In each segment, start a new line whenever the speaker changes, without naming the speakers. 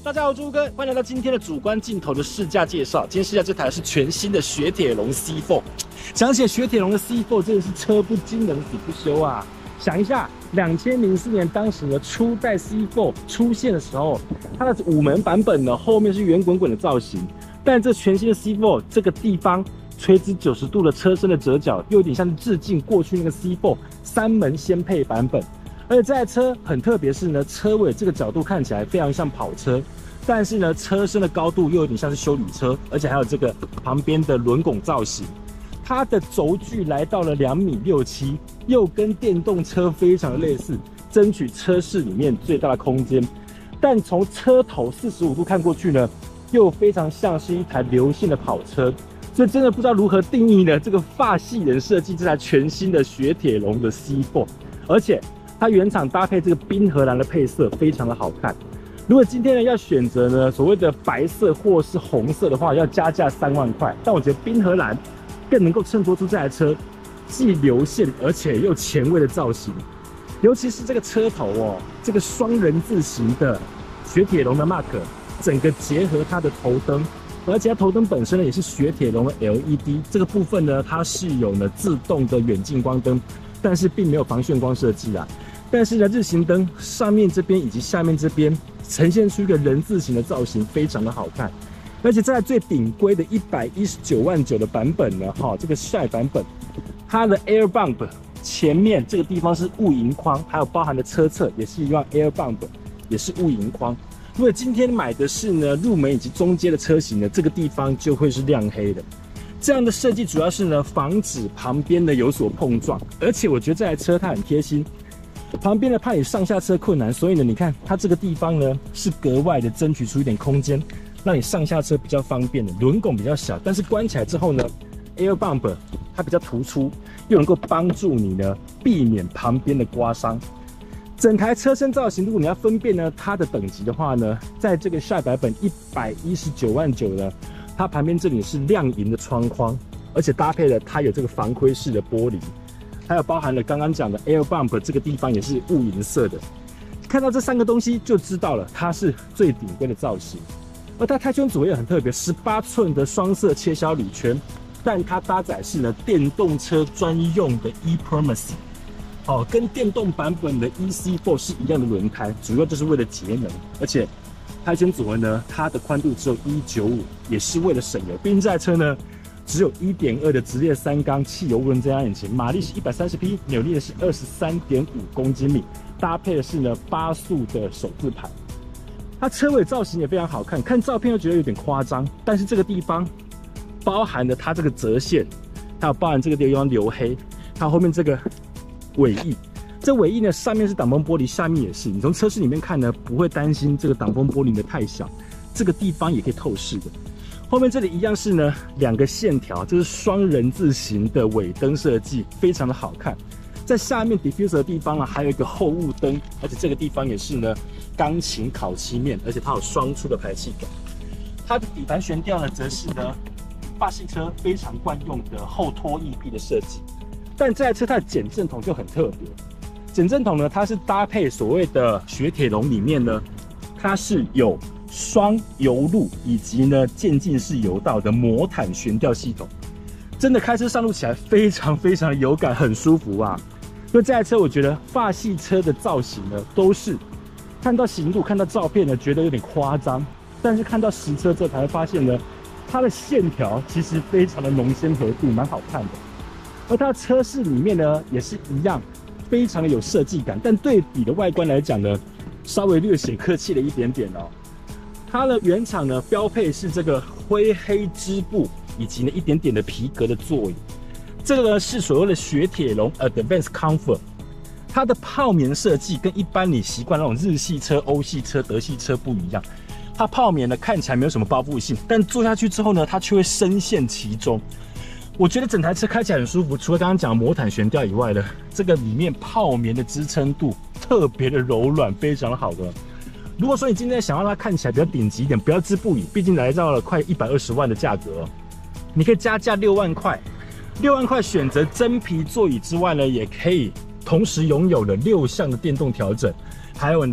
大家好，我是朱哥，欢迎来到今天的主观镜头的试驾介绍。今天试驾这台是全新的雪铁龙 C4。讲起雪铁龙的 C4， 真的是车不惊人死不休啊！想一下，2004年当时的初代 C4 出现的时候，它的5门版本呢，后面是圆滚滚的造型，但这全新的 C4 这个地方垂直90度的车身的折角，又有点像是致敬过去那个 C4 3门掀配版本。而且这台车很特别，是呢，车尾这个角度看起来非常像跑车，但是呢，车身的高度又有点像是休旅车，而且还有这个旁边的轮拱造型。它的轴距来到了2.67米，又跟电动车非常的类似，争取车室里面最大的空间。但从车头45度看过去呢，又非常像是一台流线的跑车。所以真的不知道如何定义呢这个法系人设计这台全新的雪铁龙的 C4， 而且它原厂搭配这个冰荷蓝的配色非常的好看。如果今天呢要选择呢所谓的白色或是红色的话，要加价3万块。但我觉得冰荷蓝更能够衬托出这台车既流线而且又前卫的造型。尤其是这个车头哦，这个双人字形的雪铁龙的 mark， 整个结合它的头灯，而且它头灯本身呢也是雪铁龙的 LED。这个部分呢，它是有呢自动的远近光灯，但是并没有防眩光设计啦。但是呢，日行灯上面这边以及下面这边呈现出一个人字形的造型，非常的好看。而且在最顶规的119.9万的版本呢，这个帅版本，它的 Air Bump 前面这个地方是雾银框，还有包含的车侧也是一样 Air Bump， 也是雾银框。如果今天买的是呢入门以及中阶的车型呢，这个地方就会是亮黑的。这样的设计主要是呢防止旁边的有所碰撞，而且我觉得这台车它很贴心。旁边呢怕你上下车困难，所以呢你看它这个地方呢是格外的争取出一点空间，让你上下车比较方便的。轮拱比较小，但是关起来之后呢 Air Bump 它比较突出，又能够帮助你呢避免旁边的刮伤。整台车身造型，如果你要分辨呢它的等级的话呢，在这个帅版本119.9万呢，它旁边这里是亮银的窗框，而且搭配了它有这个防窥式的玻璃，还有包含了刚刚讲的 Air Bump 这个地方也是雾银色的。看到这3个东西就知道了，它是最顶规的造型。而它胎圈组也很特别，18寸的双色切削铝圈，但它搭载是呢电动车专用的 ePrimacy。跟电动版本的 EC4 是一样的轮胎，主要就是为了节能。而且胎圈组合呢，它的宽度只有195，也是为了省油。毕竟这台车呢只有 1.2 的直列3缸汽油涡轮增压引擎，马力是130匹，扭力的是23.5公斤米，搭配的是呢8速的手自排。它车尾造型也非常好看，看照片又觉得有点夸张，但是这个地方包含了它这个折线，还有包含这个地方留黑，还有后面这个尾翼。这尾翼呢上面是挡风玻璃，下面也是。你从车室里面看呢，不会担心这个挡风玻璃的太小，这个地方也可以透视的。后面这里一样是呢2个线条，这是双人字形的尾灯设计，非常的好看。在下面 diffuser 的地方呢，还有一个后雾灯，而且这个地方也是呢钢琴烤漆面，而且它有双出的排气管。它的底盘悬吊呢，则是呢法系车非常惯用的后拖翼臂的设计。但这台车它的减震筒就很特别，减震筒呢，它是搭配所谓的雪铁龙里面呢，它是有双油路以及呢渐进式油道的魔毯悬吊系统，真的开车上路起来非常非常的有感，很舒服啊。所以这台车我觉得法系车的造型呢，都是看到行路看到照片呢觉得有点夸张，但是看到实车之后才会发现呢，它的线条其实非常的浓鲜合度，蛮好看的。而它的车室里面呢也是一样，非常的有设计感，但对比的外观来讲呢，稍微略显客气了一点点哦。它的原厂呢标配是这个灰黑织布，以及呢一点点的皮革的座椅。这个呢是所谓的雪铁龙 Advanced Comfort， 它的泡棉设计跟一般你习惯那种日系车、欧系车、德系车不一样。它泡棉呢看起来没有什么包覆性，但坐下去之后呢，它却会深陷其中。我觉得整台车开起来很舒服，除了刚刚讲魔毯悬吊以外呢，这个里面泡棉的支撑度特别的柔软，非常的好的。如果说你今天想让它看起来比较顶级一点，不要织布椅，毕竟来到了快120万的价格，你可以加价6万块，6万块选择真皮座椅之外呢，也可以同时拥有了6项的电动调整，还有呢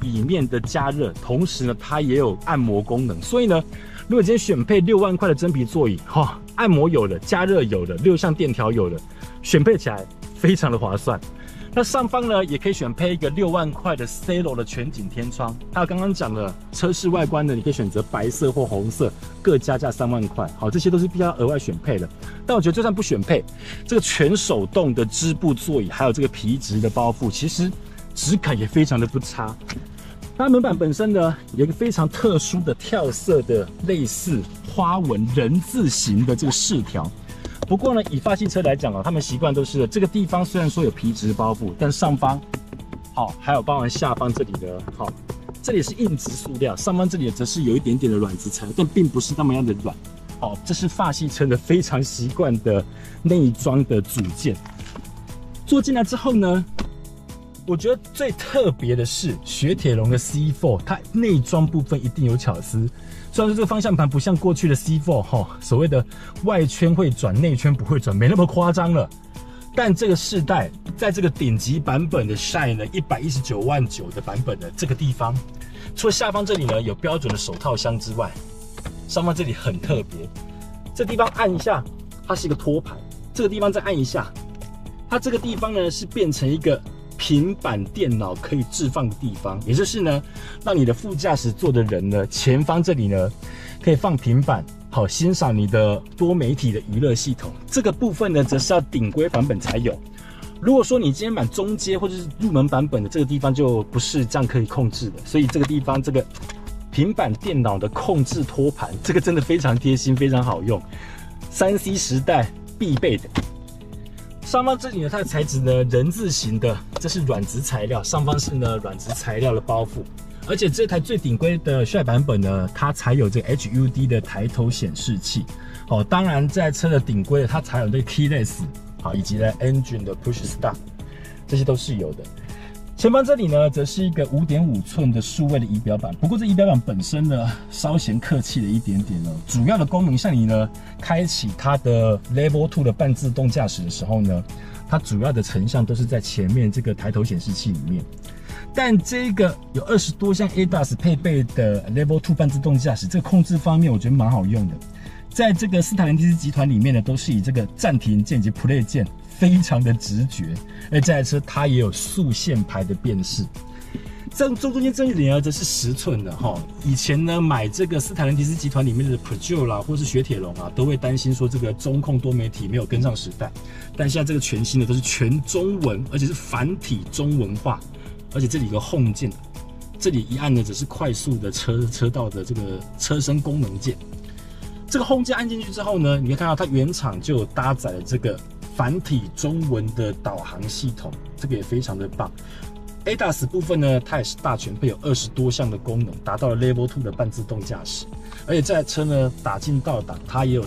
椅面的加热，同时呢，它也有按摩功能。所以呢，如果今天选配6万块的真皮座椅，按摩有了，加热有了，6项电调有了，选配起来非常的划算。那上方呢，也可以选配一个6万块的 Cielo 的全景天窗。还有刚刚讲的车饰外观呢，你可以选择白色或红色，各加价3万块。好，这些都是必须要额外选配的。但我觉得就算不选配，这个全手动的织布座椅，还有这个皮质的包覆，其实质感也非常的不差。它门板本身呢，有一个非常特殊的跳色的类似花纹人字形的这个饰条。不过呢，以法系车来讲他们习惯都是这个地方虽然说有皮质包覆，但上方还有包含下方这里的这里是硬质塑料，上方这里则是有一点点的软质材料，但并不是那么样的软。这是法系车的非常习惯的内装的组件。坐进来之后呢，我觉得最特别的是雪铁龙的 C4， 它内装部分一定有巧思。虽然说这个方向盘不像过去的 C4 所谓的外圈会转内圈不会转，没那么夸张了。但这个世代在这个顶级版本的 Shine 呢，119万9的版本的这个地方，除了下方这里呢有标准的手套箱之外，上方这里很特别。这地方按一下，它是一个托盘；这个地方再按一下，它这个地方呢是变成一个平板电脑可以置放的地方，也就是呢，让你的副驾驶座的人呢，前方这里呢可以放平板，好欣赏你的多媒体的娱乐系统。这个部分呢，则是要顶规版本才有。如果说你今天买中阶或者是入门版本的，这个地方就不是这样可以控制的。所以这个地方这个平板电脑的控制托盘，这个真的非常贴心，非常好用，3C 时代必备的。上方这里呢，它的材质呢，人字形的，这是软质材料，上方是呢软质材料的包覆，而且这台最顶规的Shine版本呢，它才有这个 HUD 的抬头显示器。当然这台车的顶规它才有这个 Keyless，以及呢 Engine 的 Push Start， 这些都是有的。前方这里呢，则是一个5.5寸的数位的仪表板，不过这仪表板本身呢，稍显客气了一点点哦。主要的功能，像你呢，开启它的 Level 2的半自动驾驶的时候呢，它主要的成像都是在前面这个抬头显示器里面。但这个有20多项 ADAS 配备的 Level 2半自动驾驶，这个控制方面我觉得蛮好用的。在这个斯塔兰蒂斯集团里面呢，都是以这个暂停键以及 Play 键。非常的直觉，而这台车它也有速限牌的辨识。中间这一点呢，则是10寸的哈。以前呢，买这个斯塔兰蒂斯集团里面的 Peugeot 啦，或是雪铁龙啊，都会担心说这个中控多媒体没有跟上时代。但现在这个全新的都是全中文，而且是繁体中文化，而且这里有个 Home 键，这里一按呢，只是快速的车道的这个车身功能键。这个 Home 键按进去之后呢，你可以看到它原厂就有搭载了这个繁体中文的导航系统，这个也非常的棒。ADAS 部分呢，它也是大全配，有20多项的功能，达到了 Level 2的半自动驾驶。而且这台车呢，打进倒档，它也有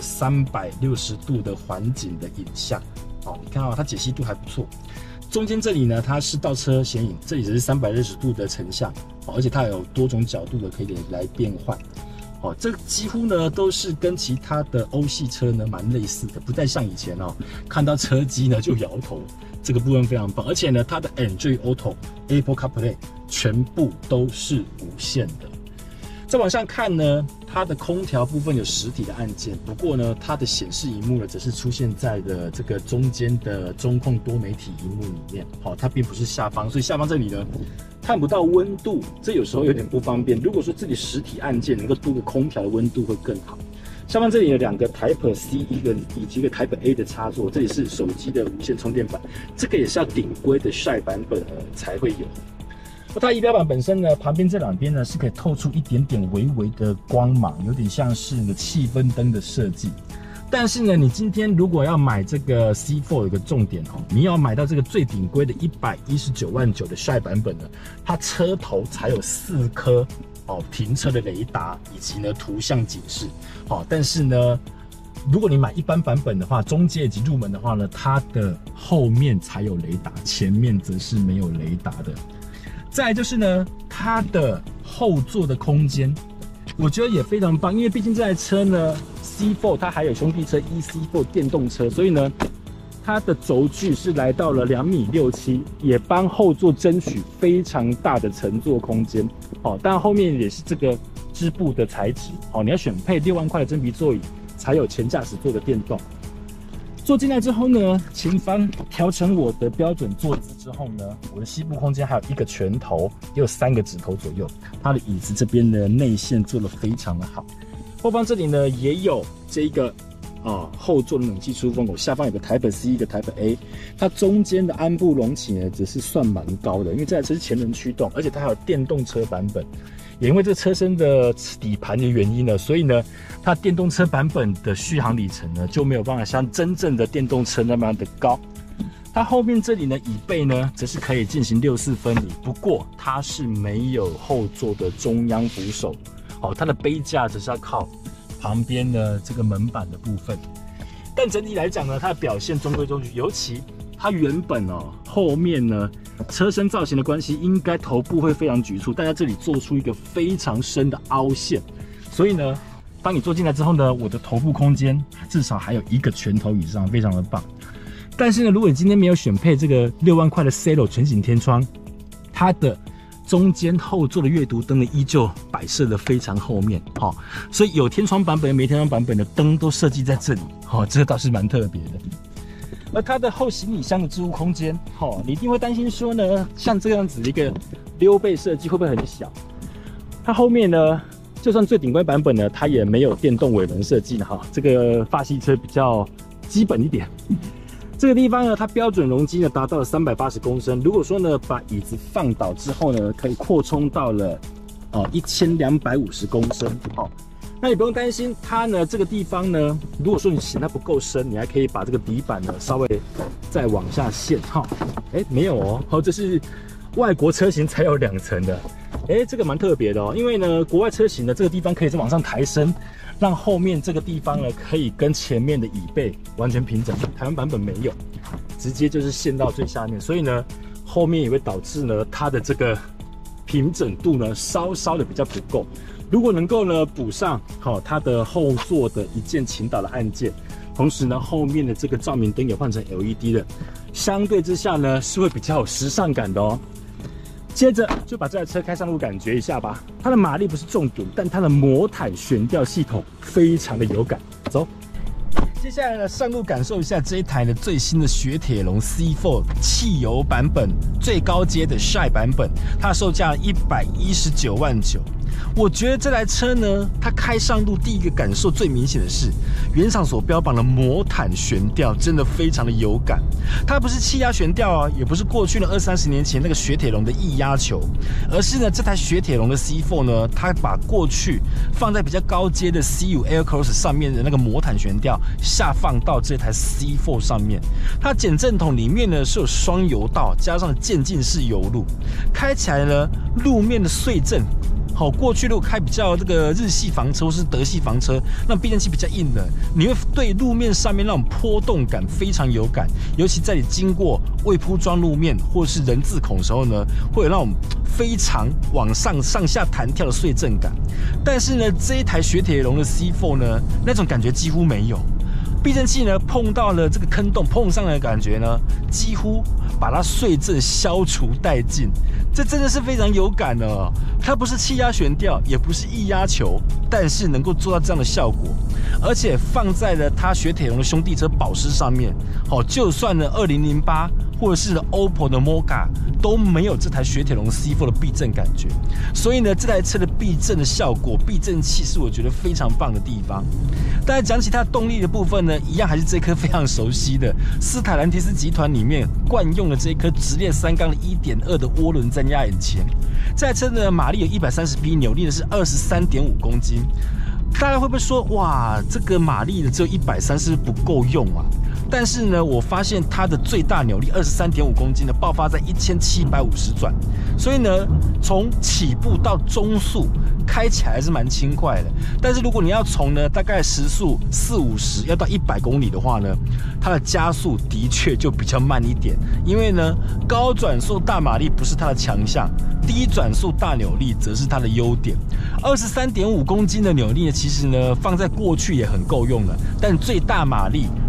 360度的环景的影像。你看它解析度还不错。中间这里呢，它是倒车显影，这里只是360度的成像，而且它有多种角度的可以来变换。这几乎呢都是跟其他的欧系车呢蛮类似的，不再像以前看到车机呢就摇头，这个部分非常棒。而且呢，它的 Android Auto、Apple CarPlay 全部都是无线的。再往上看呢，它的空调部分有实体的按键，不过呢，它的显示萤幕呢则是出现在的这个中间的中控多媒体萤幕里面。它并不是下方，所以下方这里呢看不到温度，这有时候有点不方便。如果说这里实体按键能够多个空调的温度会更好。下方这里有2个 Type C 以及一个 Type A 的插座，这里是手机的无线充电板，这个也是要顶规的Shine版本才会有。它仪表板本身呢，旁边这2边呢是可以透出一点点微微的光芒，有点像是气氛灯的设计。但是呢，你今天如果要买这个 C4， 有个重点你要买到这个最顶规的119万9的Shine版本呢，它车头才有4颗停车的雷达以及呢图像警示。但是呢，如果你买一般版本的话，中阶以及入门的话呢，它的后面才有雷达，前面则是没有雷达的。再来就是呢，它的后座的空间，我觉得也非常棒，因为毕竟这台车呢 ，C4 它还有兄弟车 EC4 电动车，所以呢， 它的轴距是来到了2.67米，也帮后座争取非常大的乘坐空间。哦，当然后面也是这个织布的材质。哦，你要选配6万块的真皮座椅，才有前驾驶座的电动。坐进来之后呢，前方调成我的标准坐姿之后呢，我的膝部空间还有1个拳头，也有3个指头左右。它的椅子这边的内线做得非常的好。后方这里呢也有这一个后座的冷气出风口，下方有个台本 C 一个台本 A， 它中间的鞍部隆起呢只是算蛮高的，因为这台车是前轮驱动，而且它还有电动车版本。也因为这个车身的底盘的原因呢，所以呢，它电动车版本的续航里程呢就没有办法像真正的电动车那么的高。它后面这里呢，椅背呢则是可以进行6/4分离，不过它是没有后座的中央扶手，它的杯架则是要靠旁边的这个门板的部分。但整体来讲呢，它的表现中规中矩，尤其它原本后面呢。车身造型的关系，应该头部会非常局促，但在这里做出一个非常深的凹陷，所以呢，当你坐进来之后呢，我的头部空间至少还有1个拳头以上，非常的棒。但是呢，如果你今天没有选配这个6万块的 Cielo 全景天窗，它的中间后座的阅读灯呢，依旧摆设的非常后面，所以有天窗版本、没天窗版本的灯都设计在这里，这个倒是蛮特别的。而它的后行李箱的置物空间，你一定会担心说呢，像这样子的一个溜背设计会不会很小？它后面呢，就算最顶规版本呢，它也没有电动尾门设计的这个法系车比较基本一点。这个地方呢，它标准容积呢达到了380公升。如果说呢，把椅子放倒之后呢，可以扩充到了1250公升。那你不用担心它呢，这个地方呢，如果说你嫌它不够深，你还可以把这个底板呢稍微再往下陷没有这是外国车型才有2层的，这个蛮特别的因为呢，国外车型的这个地方可以再往上抬升，让后面这个地方呢可以跟前面的椅背完全平整。台湾版本没有，直接就是陷到最下面，所以呢，后面也会导致呢它的这个平整度呢稍稍的比较不够。如果能够呢补上它的后座的一键倾倒的按键，同时呢后面的这个照明灯也换成 LED 的，相对之下呢是会比较有时尚感的接着就把这台车开上路感觉一下吧。它的马力不是重点，但它的魔毯悬吊系统非常的有感。走。接下来呢，上路感受一下这一台的最新的雪铁龙 C4 汽油版本最高阶的 Shine 版本，它的售价119.9万。我觉得这台车呢，它开上路第一个感受最明显的是，原厂所标榜的魔毯悬吊真的非常的有感。它不是气压悬吊也不是过去的20-30年前那个雪铁龙的液压球，而是呢这台雪铁龙的 C4 呢，它把过去放在比较高阶的 C5 Aircross 上面的那个魔毯悬吊下放到这台 C4 上面。它减震筒里面呢是有双油道加上渐进式油路，开起来呢路面的碎震。过去如果开比较这个日系房车或是德系房车，那避震器比较硬的，你会对路面上面那种波动感非常有感，尤其在你经过未铺装路面或是人字孔的时候呢，会有那种非常往上下弹跳的碎震感。但是呢，这一台雪铁龙的 C4 呢，那种感觉几乎没有。避震器呢碰到了这个坑洞，碰上来的感觉呢，几乎把它碎震消除殆尽。这真的是非常有感的它不是气压悬吊，也不是液压球，但是能够做到这样的效果，而且放在了它雪铁龙的兄弟车保时上面，就算呢2008或者是 OPPO 的 Mocha 都没有这台雪铁龙 C4 的避震感觉。所以呢，这台车的避震的效果，避震器是我觉得非常棒的地方。但是讲起它的动力的部分呢，一样还是这颗非常熟悉的斯凯兰提斯集团里面惯用的这一颗直列3缸的 1.2 的涡轮增压引擎。这台车的马力有130匹，扭力呢是23.5公斤。大家会不会说，哇，这个马力的只有130是不够用啊？但是呢，我发现它的最大扭力23.5公斤呢，爆发在1750转，所以呢，从起步到中速开起来还是蛮轻快的。但是如果你要从呢大概时速40-50要到100公里的话呢，它的加速的确就比较慢一点，因为呢高转速大马力不是它的强项，低转速大扭力则是它的优点。23.5公斤的扭力呢，其实呢放在过去也很够用了，但最大马力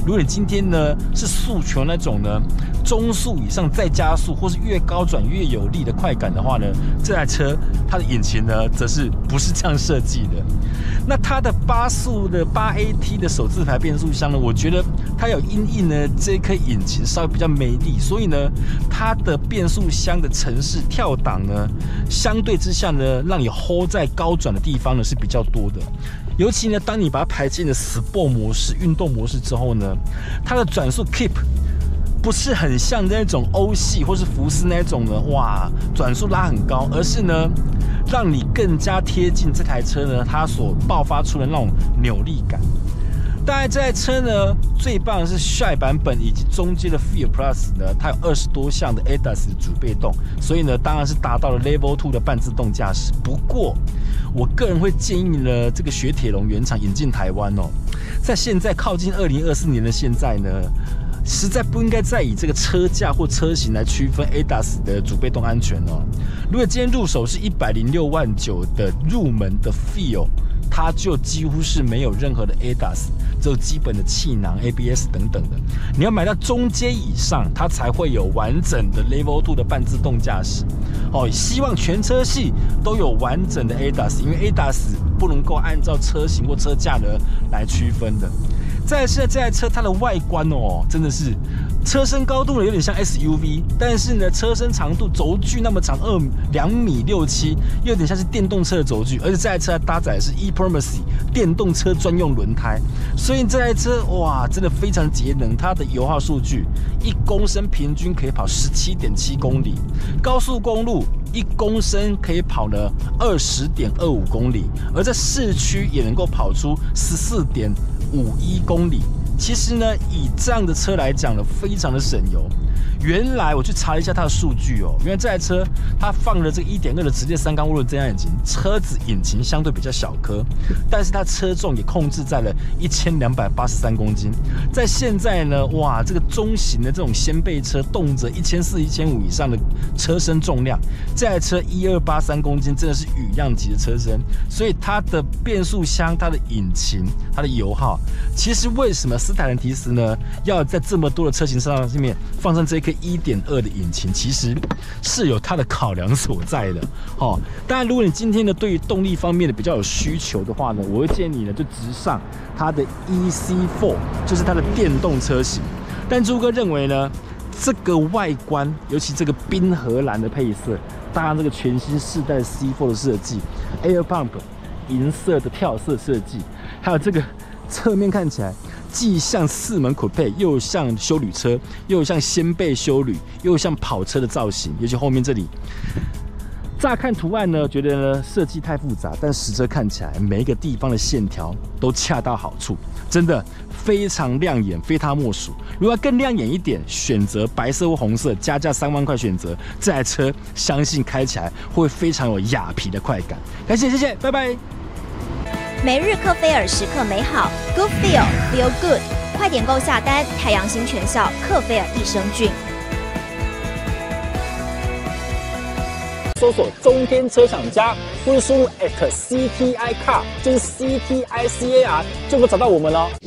如果你今天呢是诉求那种呢中速以上再加速，或是越高转越有力的快感的话呢，这台车它的引擎呢则是不是这样设计的。那它的8速的8AT 的手自排变速箱呢，我觉得它有因应呢这颗引擎稍微比较没力，所以呢它的变速箱的程式跳档呢，相对之下呢，让你 hold 在高转的地方呢是比较多的。尤其呢，当你把它排进了 Sport 模式、运动模式之后呢，它的转速 keep 不是很像那种欧系或是福斯那种呢，哇，转速拉很高，而是呢，让你更加贴近这台车呢，它所爆发出的那种扭力感。当然，这台车呢，最棒的是 Shine 版本以及中阶的 Feel Plus 呢，它有20多项的 ADAS 的主被动，所以呢，当然是达到了 Level 2的半自动驾驶。不过，我个人会建议呢，这个雪铁龙原厂引进台湾哦，在现在靠近2024年的现在呢，实在不应该再以这个车价或车型来区分 ADAS 的主被动安全哦。如果今天入手是106.9万的入门的 Feel， 它就几乎是没有任何的 ADAS， 只有基本的气囊、ABS 等等的。你要买到中阶以上，它才会有完整的 Level 2的半自动驾驶。哦，希望全车系都有完整的 ADAS， 因为 ADAS 不能够按照车型或车价呢来区分的。再来是这台车它的外观哦，真的是车身高度呢有点像 SUV， 但是呢车身长度轴距那么长2.67米，又有点像是电动车的轴距，而且这台车它搭载的是 ePrimacy 电动车专用轮胎，所以这台车哇真的非常节能，它的油耗数据1公升平均可以跑17.7公里，高速公路1公升可以跑了20.25公里，而在市区也能够跑出14.51公里。其实呢，以这样的车来讲呢，非常的省油。原来我去查了一下它的数据哦，原来这台车它放了这个 1.2 的直列3缸涡轮增压引擎，车子引擎相对比较小颗，但是它车重也控制在了1283公斤。在现在呢，哇，这个中型的这种掀背车，动辄1400、1500以上的车身重量，这台车1283公斤真的是羽量级的车身，所以它的变速箱、它的引擎、它的油耗，其实为什么斯泰兰提斯呢要在这么多的车型上面放上这颗1.2的引擎，其实是有它的考量所在的。哦，当然，如果你今天呢对于动力方面的比较有需求的话呢，我会建议你呢就直上它的 EC4， 就是它的电动车型。但朱哥认为呢，这个外观，尤其这个冰荷蓝的配色，搭上这个全新世代 C4 的设计 ，Air Pump 银色的跳色设计，还有这个侧面看起来既像4门Coupe，又像休旅车，又像掀背休旅，又像跑车的造型。尤其后面这里，乍看图案呢，觉得呢设计太复杂，但实车看起来每一个地方的线条都恰到好处，真的非常亮眼，非它莫属。如果要更亮眼一点，选择白色或红色，加价3万块选择这台车，相信开起来会非常有雅皮的快感。感谢，谢谢，拜拜。
每日克菲尔，时刻美好 ，Good Feel Feel Good， 快点购下单！太阳星全效克菲尔益生菌。
搜索中天车厂家，或是输入 @CTI Car， 就是 CTICAR， 就能找到我们了。